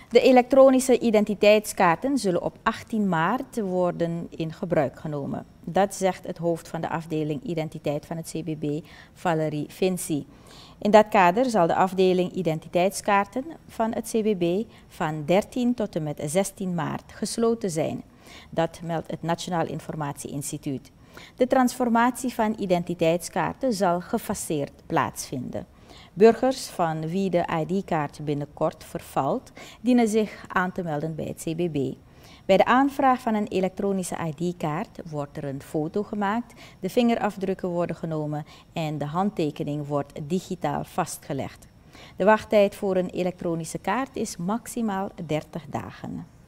De elektronische identiteitskaarten zullen op 18 maart worden in gebruik genomen. Dat zegt het hoofd van de afdeling identiteit van het CBB, Valerie Vinci. In dat kader zal de afdeling identiteitskaarten van het CBB van 13 tot en met 16 maart gesloten zijn. Dat meldt het Nationaal Informatie Instituut. De transformatie van identiteitskaarten zal gefaseerd plaatsvinden. Burgers van wie de ID-kaart binnenkort vervalt, dienen zich aan te melden bij het CBB. Bij de aanvraag van een elektronische ID-kaart wordt er een foto gemaakt, de vingerafdrukken worden genomen en de handtekening wordt digitaal vastgelegd. De wachttijd voor een elektronische kaart is maximaal 30 dagen.